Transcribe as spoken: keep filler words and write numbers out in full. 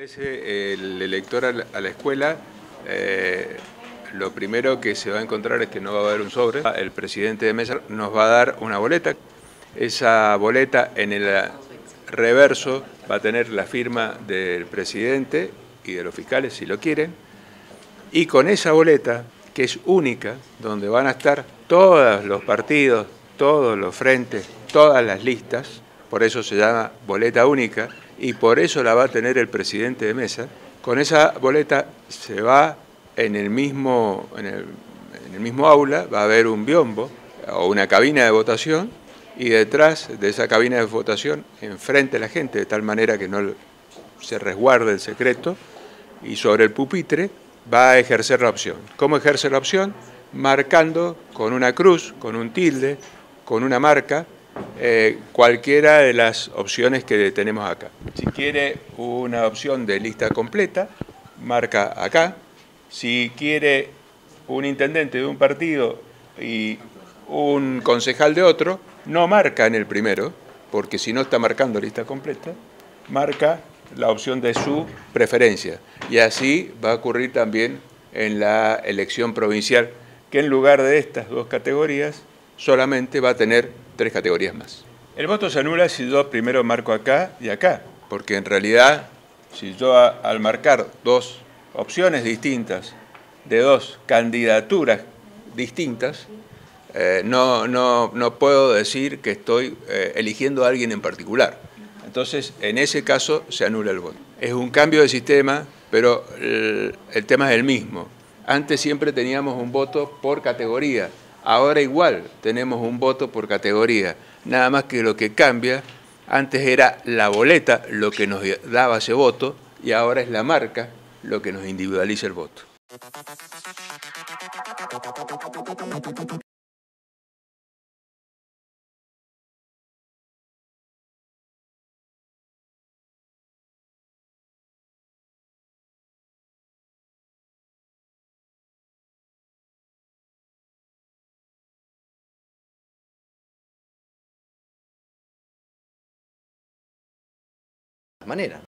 Ingrese el elector a la, a la escuela, eh, lo primero que se va a encontrar es que no va a haber un sobre. El presidente de mesa nos va a dar una boleta. Esa boleta en el reverso va a tener la firma del presidente y de los fiscales si lo quieren. Y con esa boleta, que es única, donde van a estar todos los partidos, todos los frentes, todas las listas, por eso se llama boleta única, y por eso la va a tener el presidente de mesa. Con esa boleta se va en el mismo, en el, en el mismo aula, va a haber un biombo o una cabina de votación, y detrás de esa cabina de votación, enfrente a la gente, de tal manera que no se resguarde el secreto, y sobre el pupitre va a ejercer la opción. ¿Cómo ejerce la opción? Marcando con una cruz, con un tilde, con una marca, eh, cualquiera de las opciones que tenemos acá. Si quiere una opción de lista completa, marca acá. Si quiere un intendente de un partido y un concejal de otro, no marca en el primero, porque si no está marcando lista completa, marca la opción de su preferencia. Y así va a ocurrir también en la elección provincial, que en lugar de estas dos categorías, solamente va a tener tres categorías más. El voto se anula si yo primero marco acá y acá, porque en realidad, si yo a, al marcar dos opciones distintas, de dos candidaturas distintas, eh, no, no, no puedo decir que estoy eh, eligiendo a alguien en particular. Entonces, en ese caso, se anula el voto. Es un cambio de sistema, pero el, el tema es el mismo. Antes siempre teníamos un voto por categoría, ahora igual tenemos un voto por categoría. Nada más que lo que cambia, antes era la boleta lo que nos daba ese voto y ahora es la marca lo que nos individualiza el voto. Manera.